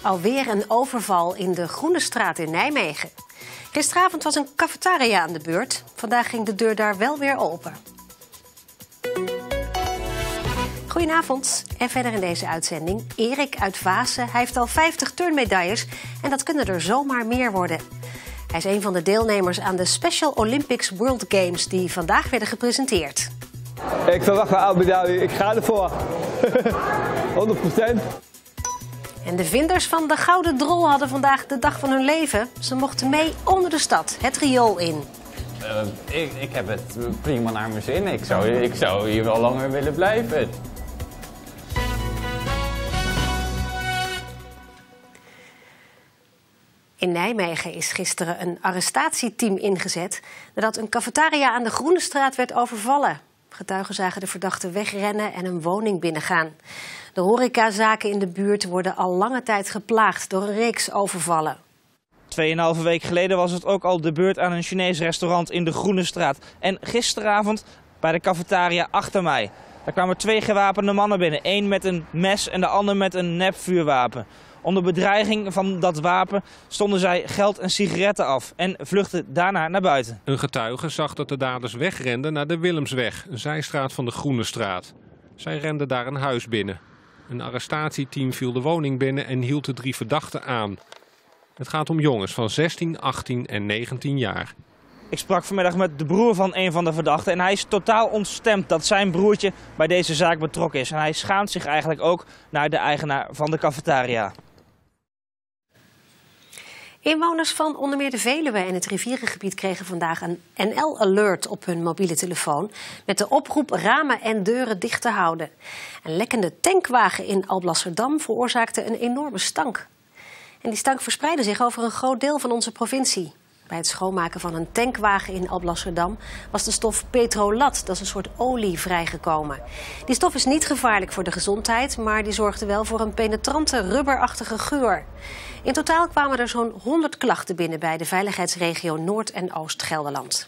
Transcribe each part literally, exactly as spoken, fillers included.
Alweer een overval in de Groenestraat in Nijmegen. Gisteravond was een cafetaria aan de beurt. Vandaag ging de deur daar wel weer open. Goedenavond en verder in deze uitzending. Erik uit Vaassen. Hij heeft al vijftig turnmedailles en dat kunnen er zomaar meer worden. Hij is een van de deelnemers aan de Special Olympics World Games die vandaag werden gepresenteerd. Ik verwacht wel Abu Dhabi. Ik ga ervoor. honderd procent. En de vinders van de Gouden Drol hadden vandaag de dag van hun leven. Ze mochten mee onder de stad, het riool in. Uh, ik, ik heb het prima naar mijn zin. Ik zou, ik zou hier wel langer willen blijven. In Nijmegen is gisteren een arrestatieteam ingezet nadat een cafetaria aan de Groenestraat werd overvallen. Getuigen zagen de verdachte wegrennen en een woning binnengaan. De horecazaken in de buurt worden al lange tijd geplaagd door een reeks overvallen. Tweeënhalve week geleden was het ook al de beurt aan een Chinees restaurant in de Groenestraat. En gisteravond bij de cafetaria achter mij. Daar kwamen twee gewapende mannen binnen. Eén met een mes en de ander met een nepvuurwapen. Onder bedreiging van dat wapen stonden zij geld en sigaretten af en vluchtten daarna naar buiten. Een getuige zag dat de daders wegrenden naar de Willemsweg, een zijstraat van de Groenestraat. Zij renden daar een huis binnen. Een arrestatieteam viel de woning binnen en hield de drie verdachten aan. Het gaat om jongens van zestien, achttien en negentien jaar. Ik sprak vanmiddag met de broer van een van de verdachten en hij is totaal ontstemd dat zijn broertje bij deze zaak betrokken is. En hij schaamt zich eigenlijk ook naar de eigenaar van de cafetaria. Inwoners van onder meer de Veluwe en het rivierengebied kregen vandaag een N L-alert op hun mobiele telefoon met de oproep ramen en deuren dicht te houden. Een lekkende tankwagen in Alblasserdam veroorzaakte een enorme stank. En die stank verspreidde zich over een groot deel van onze provincie. Bij het schoonmaken van een tankwagen in Alblasserdam was de stof petrolat, dat is een soort olie, vrijgekomen. Die stof is niet gevaarlijk voor de gezondheid, maar die zorgde wel voor een penetrante rubberachtige geur. In totaal kwamen er zo'n honderd klachten binnen bij de veiligheidsregio Noord- en Oost-Gelderland.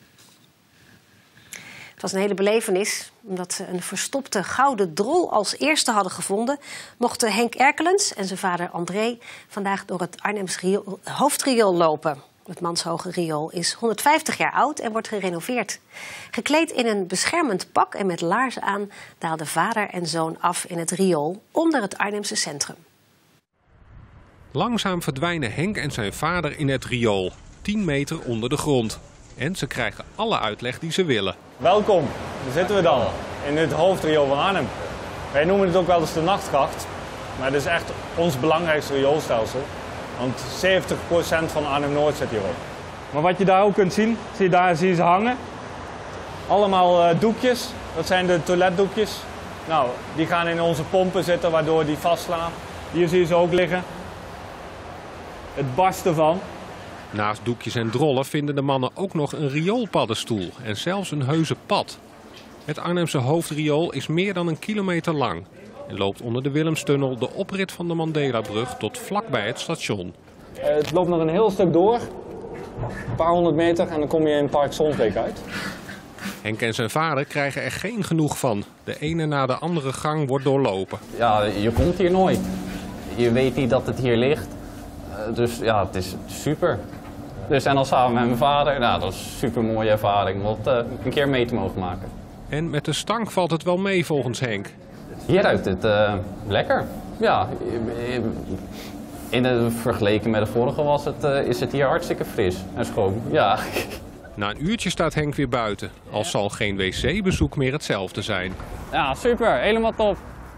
Het was een hele belevenis. Omdat ze een verstopte gouden drol als eerste hadden gevonden, mochten Henk Erkelens en zijn vader André vandaag door het Arnhems riool, hoofdriool lopen. Het manshoge riool is honderdvijftig jaar oud en wordt gerenoveerd. Gekleed in een beschermend pak en met laarzen aan daalden vader en zoon af in het riool onder het Arnhemse centrum. Langzaam verdwijnen Henk en zijn vader in het riool, tien meter onder de grond. En ze krijgen alle uitleg die ze willen. Welkom, daar zitten we dan, in het hoofdriool van Arnhem. Wij noemen het ook wel eens de nachtgracht, maar het is echt ons belangrijkste rioolstelsel. Want zeventig procent van Arnhem-Noord zit hierop. Maar wat je daar ook kunt zien, zie je daar zie je ze hangen. Allemaal uh, doekjes, dat zijn de toiletdoekjes. Nou, die gaan in onze pompen zitten waardoor die vastslaan. Hier zie je ze ook liggen. Het barst ervan. Naast doekjes en drollen vinden de mannen ook nog een rioolpaddenstoel en zelfs een heuse pad. Het Arnhemse hoofdriool is meer dan een kilometer lang en loopt onder de Willemstunnel de oprit van de Mandelabrug tot vlakbij het station. Uh, het loopt nog een heel stuk door, een paar honderd meter en dan kom je in Park Sonsbeek uit. Henk en zijn vader krijgen er geen genoeg van. De ene na de andere gang wordt doorlopen. Ja, je komt hier nooit. Je weet niet dat het hier ligt. Uh, dus ja, het is super. Dus en dan samen met mijn vader, nou, dat is een super mooie ervaring om dat uh, een keer mee te mogen maken. En met de stank valt het wel mee volgens Henk. Hier ruikt het uh, lekker. Ja, in de, vergeleken met de vorige was het, uh, is het hier hartstikke fris en schoon. Ja. Na een uurtje staat Henk weer buiten, al zal geen wc-bezoek meer hetzelfde zijn. Ja, super. Helemaal top.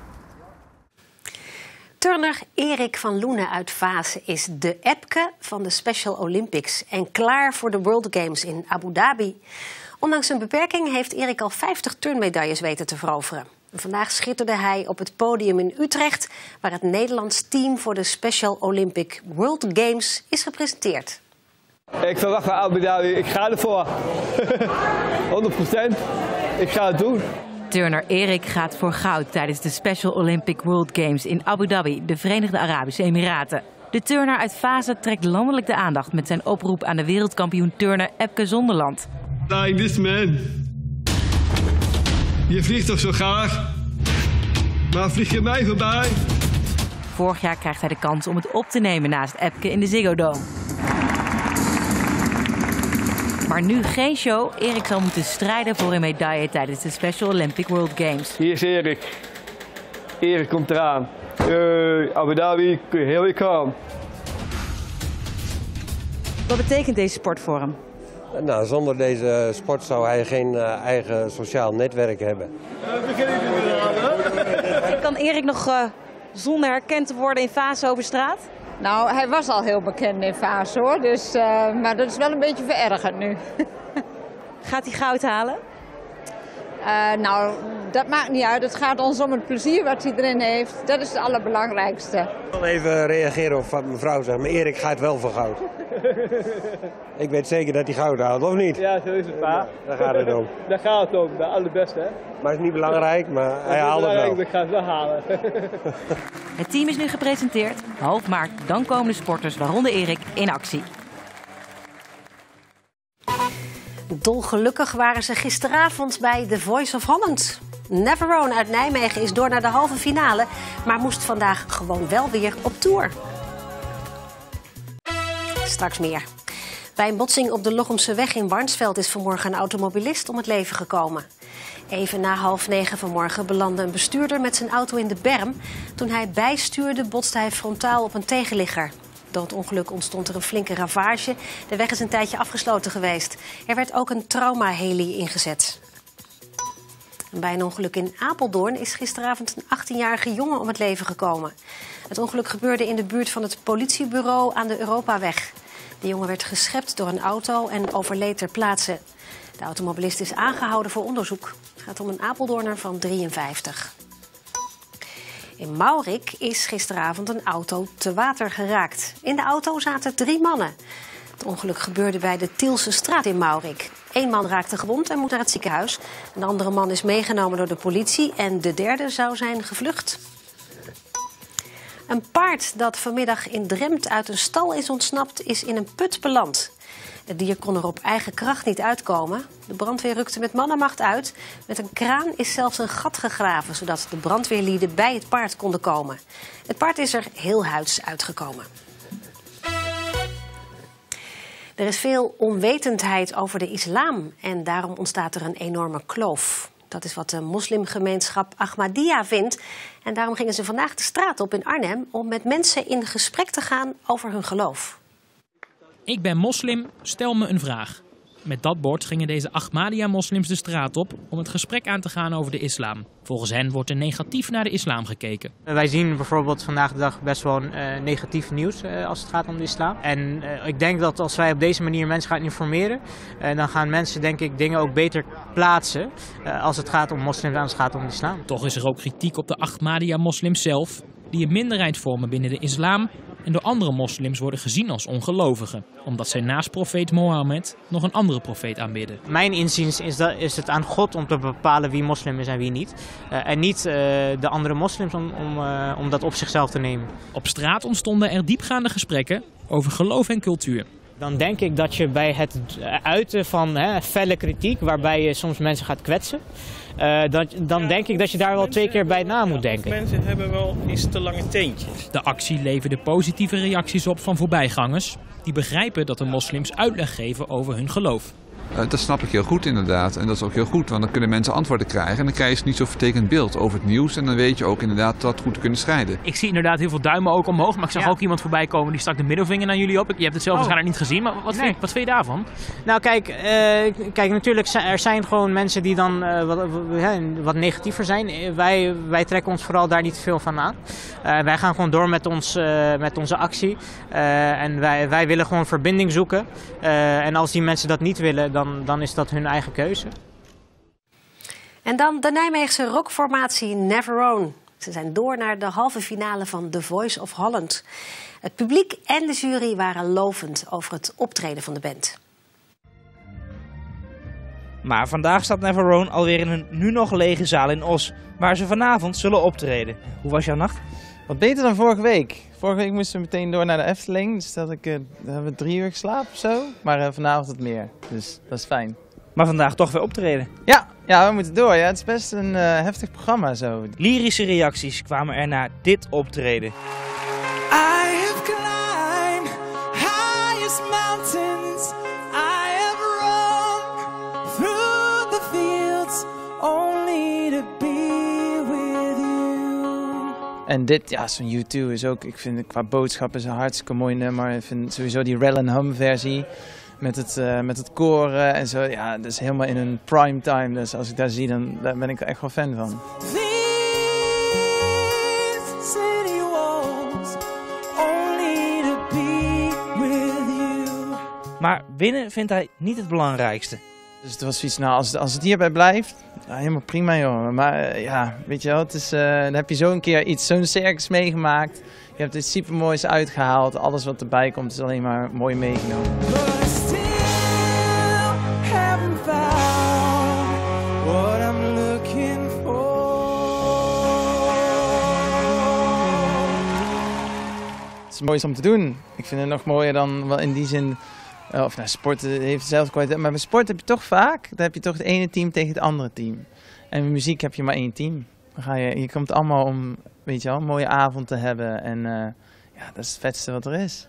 Turner Erik van Loenen uit Vaassen is de Epke van de Special Olympics en klaar voor de World Games in Abu Dhabi. Ondanks een beperking heeft Erik al vijftig turnmedailles weten te veroveren. Vandaag schitterde hij op het podium in Utrecht, waar het Nederlands team voor de Special Olympic World Games is gepresenteerd. Ik verwacht wel Abu Dhabi. Ik ga ervoor. honderd procent. Ik ga het doen. Turner Erik gaat voor goud tijdens de Special Olympic World Games in Abu Dhabi, de Verenigde Arabische Emiraten. De turner uit Vaassen trekt landelijk de aandacht met zijn oproep aan de wereldkampioen turner Epke Zonderland. Like this man. Je vliegt toch zo graag? Maar vlieg je mij voorbij? Vorig jaar krijgt hij de kans om het op te nemen naast Epke in de Ziggo Dome. Maar nu geen show. Erik zal moeten strijden voor een medaille tijdens de Special Olympic World Games. Hier is Erik. Erik komt eraan. Hey, Abu Dhabi, here we come. Wat betekent deze sport voor hem? Nou, zonder deze sport zou hij geen uh, eigen sociaal netwerk hebben. Kan Erik nog uh, zonder herkend te worden in Vaassen over straat? Nou, hij was al heel bekend in Vaassen hoor, dus, uh, maar dat is wel een beetje verergerd nu. Gaat hij goud halen? Uh, nou, dat maakt niet uit. Het gaat ons om het plezier wat hij erin heeft. Dat is het allerbelangrijkste. Ik wil even reageren op wat mevrouw zegt, maar Erik gaat wel voor goud. Ik weet zeker dat hij goud haalt, of niet? Ja, zo is het, pa. Daar gaat het om. Daar gaat het om, de allerbeste, hè? Maar het is niet belangrijk, maar hij haalt het wel. Ik ga het wel halen. Het team is nu gepresenteerd. Half maart, dan komen de sporters, waaronder Erik, in actie. Dolgelukkig waren ze gisteravond bij The Voice of Holland. Neverone uit Nijmegen is door naar de halve finale, maar moest vandaag gewoon wel weer op tour. Straks meer. Bij een botsing op de Lochemseweg in Warnsveld is vanmorgen een automobilist om het leven gekomen. Even na half negen vanmorgen belandde een bestuurder met zijn auto in de berm. Toen hij bijstuurde botste hij frontaal op een tegenligger. Door het ongeluk ontstond er een flinke ravage. De weg is een tijdje afgesloten geweest. Er werd ook een traumaheli ingezet. En bij een ongeluk in Apeldoorn is gisteravond een achttienjarige jongen om het leven gekomen. Het ongeluk gebeurde in de buurt van het politiebureau aan de Europaweg. De jongen werd geschept door een auto en overleed ter plaatse. De automobilist is aangehouden voor onderzoek. Het gaat om een Apeldoorner van drieënvijftig. In Maurik is gisteravond een auto te water geraakt. In de auto zaten drie mannen. Het ongeluk gebeurde bij de Tielse straat in Maurik. Eén man raakte gewond en moet naar het ziekenhuis. Een andere man is meegenomen door de politie en de derde zou zijn gevlucht. Een paard dat vanmiddag in Drempt uit een stal is ontsnapt is in een put beland. Het dier kon er op eigen kracht niet uitkomen. De brandweer rukte met mannenmacht uit. Met een kraan is zelfs een gat gegraven, zodat de brandweerlieden bij het paard konden komen. Het paard is er heel huids uitgekomen. Er is veel onwetendheid over de islam en daarom ontstaat er een enorme kloof. Dat is wat de moslimgemeenschap Ahmadiyya vindt. En daarom gingen ze vandaag de straat op in Arnhem om met mensen in gesprek te gaan over hun geloof. Ik ben moslim, stel me een vraag. Met dat bord gingen deze Ahmadiyya-moslims de straat op om het gesprek aan te gaan over de islam. Volgens hen wordt er negatief naar de islam gekeken. Wij zien bijvoorbeeld vandaag de dag best wel uh, negatief nieuws uh, als het gaat om de islam. En uh, ik denk dat als wij op deze manier mensen gaan informeren, uh, dan gaan mensen denk ik dingen ook beter plaatsen uh, als het gaat om moslims en als het gaat om de islam. Toch is er ook kritiek op de Ahmadiyya-moslims zelf, die een minderheid vormen binnen de islam en door andere moslims worden gezien als ongelovigen, omdat zij naast profeet Mohammed nog een andere profeet aanbidden. Mijn inziens is, dat, is het aan God om te bepalen wie moslim is en wie niet. Uh, en niet uh, de andere moslims om, om, uh, om dat op zichzelf te nemen. Op straat ontstonden er diepgaande gesprekken over geloof en cultuur. Dan denk ik dat je bij het uiten van hè, felle kritiek, waarbij je soms mensen gaat kwetsen, uh, dat, dan denk ik dat je daar wel twee keer bij na moet denken. Mensen hebben wel eens te lange teentjes. De actie leverde positieve reacties op van voorbijgangers die begrijpen dat de moslims uitleg geven over hun geloof. Uh, dat snap ik heel goed inderdaad. En dat is ook heel goed, want dan kunnen mensen antwoorden krijgen. En dan krijg je niet zo'n vertekend beeld over het nieuws. En dan weet je ook inderdaad dat goed te kunnen scheiden. Ik zie inderdaad heel veel duimen ook omhoog. Maar ik zag ja. ook iemand voorbij komen die stak de middelvinger naar jullie op. Je hebt het zelf oh. waarschijnlijk niet gezien, maar wat, nee. vind, wat vind je daarvan? Nou kijk, uh, kijk natuurlijk er zijn gewoon mensen die dan uh, wat, wat negatiever zijn. Wij, wij trekken ons vooral daar niet veel van aan. Uh, wij gaan gewoon door met, ons, uh, met onze actie. Uh, en wij, wij willen gewoon verbinding zoeken. Uh, en als die mensen dat niet willen, dan, dan is dat hun eigen keuze. En dan de Nijmeegse rockformatie Neverone. Ze zijn door naar de halve finale van The Voice of Holland. Het publiek en de jury waren lovend over het optreden van de band. Maar vandaag staat Neverone alweer in een nu nog lege zaal in Os, waar ze vanavond zullen optreden. Hoe was jouw nacht? Wat beter dan vorige week. Vorige week moesten we meteen door naar de Efteling, dus dat ik, uh, hebben we drie uur geslapen of zo. Maar uh, vanavond het meer, dus dat is fijn. Maar vandaag toch weer optreden? Ja, Ja, we moeten door. Ja. Het is best een uh, heftig programma zo. Lyrische reacties kwamen er na dit optreden. I have climbed highest mountains. I have run through the fields only to be with you. En dit, ja, zo'n U twee is ook, ik vind qua boodschappen een hartstikke mooi nummer. Ik vind sowieso die Rell and Hum versie met het, uh, met het koren en zo, ja, dat is helemaal in een prime time. Dus als ik daar zie, dan daar ben ik er echt wel fan van. Maar winnen vindt hij niet het belangrijkste. Dus het was zoiets, nou, als, als het hierbij blijft, nou, helemaal prima joh. Maar uh, ja, weet je wel, het is, uh, dan heb je zo een keer iets, zo'n circus meegemaakt. Je hebt iets supermoois uitgehaald. Alles wat erbij komt is alleen maar mooi meegenomen. Het is mooi om te doen. Ik vind het nog mooier dan wel in die zin. Of nou, sport heeft dezelfde kwaliteit. Maar bij sport heb je toch vaak, dan heb je toch het ene team tegen het andere team. En met muziek heb je maar één team. Dan ga je, je komt allemaal om, weet je wel, een mooie avond te hebben. En uh, ja, dat is het vetste wat er is.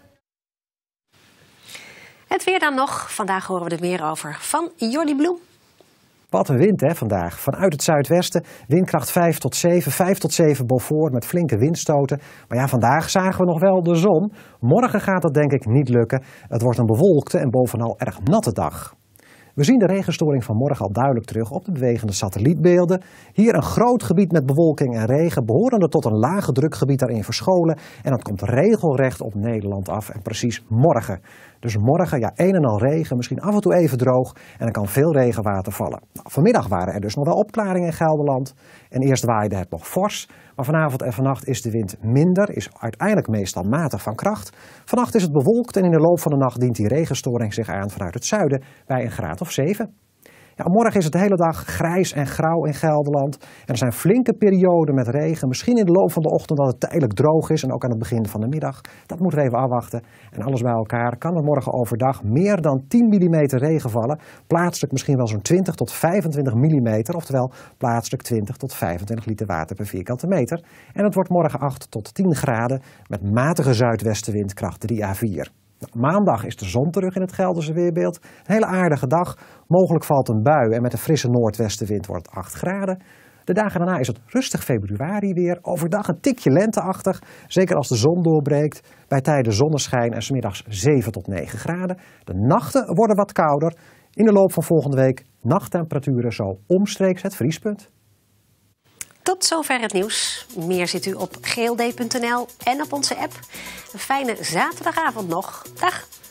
Het weer dan nog. Vandaag horen we er meer over van Jordi Bloem. Wat een wind hè, vandaag. Vanuit het zuidwesten, windkracht vijf tot zeven, vijf tot zeven Beaufort met flinke windstoten. Maar ja, vandaag zagen we nog wel de zon. Morgen gaat dat denk ik niet lukken. Het wordt een bewolkte en bovenal erg natte dag. We zien de regenstoring van morgen al duidelijk terug op de bewegende satellietbeelden. Hier een groot gebied met bewolking en regen, behorende tot een lage drukgebied daarin verscholen. En dat komt regelrecht op Nederland af en precies morgen. Dus morgen, ja, een en al regen, misschien af en toe even droog en dan kan veel regenwater vallen. Nou, vanmiddag waren er dus nog wel opklaringen in Gelderland en eerst waaide het nog fors. Maar vanavond en vannacht is de wind minder, is uiteindelijk meestal matig van kracht. Vannacht is het bewolkt en in de loop van de nacht dient die regenstoring zich aan vanuit het zuiden bij een graad of zeven. Ja, morgen is het de hele dag grijs en grauw in Gelderland. En er zijn flinke perioden met regen. Misschien in de loop van de ochtend dat het tijdelijk droog is en ook aan het begin van de middag. Dat moeten we even afwachten. En alles bij elkaar kan er morgen overdag meer dan tien millimeter regen vallen. Plaatselijk misschien wel zo'n twintig tot vijfentwintig millimeter. Oftewel plaatselijk twintig tot vijfentwintig liter water per vierkante meter. En het wordt morgen acht tot tien graden met matige zuidwestenwind kracht drie à vier. Nou, maandag is de zon terug in het Gelderse weerbeeld. Een hele aardige dag. Mogelijk valt een bui en met een frisse noordwestenwind wordt het acht graden. De dagen daarna is het rustig februari weer. Overdag een tikje lenteachtig. Zeker als de zon doorbreekt. Bij tijden zonneschijn en 's middags zeven tot negen graden. De nachten worden wat kouder. In de loop van volgende week nachttemperaturen zo omstreeks het vriespunt. Tot zover het nieuws. Meer ziet u op g l d punt n l en op onze app. Een fijne zaterdagavond nog. Dag!